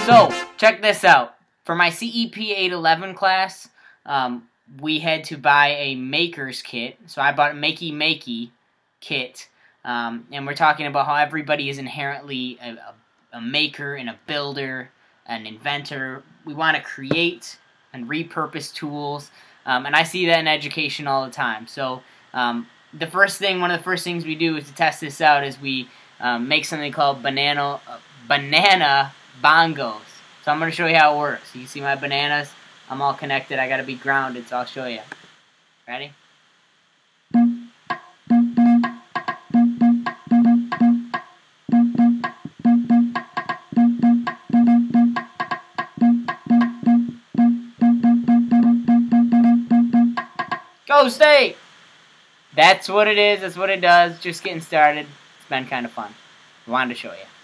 So, check this out. For my CEP 811 class, we had to buy a maker's kit. So I bought a Makey kit. And we're talking about how everybody is inherently a maker and a builder, an inventor. We want to create and repurpose tools. And I see that in education all the time. So one of the first things we do is to test this out is we make something called banana bongos. So I'm going to show you how it works. You can see my bananas. I'm all connected. I got to be grounded, so I'll show you. Ready? Go State! That's what it is. That's what it does. Just getting started. It's been kind of fun. I wanted to show you.